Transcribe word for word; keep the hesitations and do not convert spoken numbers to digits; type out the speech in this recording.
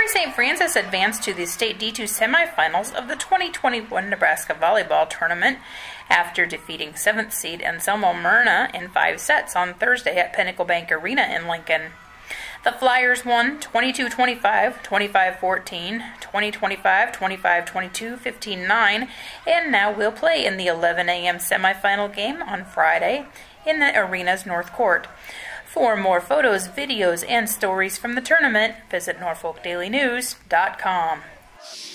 Saint Francis advanced to the state D two semifinals of the twenty twenty-one Nebraska Volleyball Tournament after defeating seventh seed Anselmo Myrna in five sets on Thursday at Pinnacle Bank Arena in Lincoln. The Flyers won twenty-two twenty-five, twenty-five fourteen, twenty twenty-five, twenty-five twenty-two, fifteen nine, and now will play in the eleven a m semifinal game on Friday in the arena's North Court. For more photos, videos, and stories from the tournament, visit Norfolk Daily News dot com.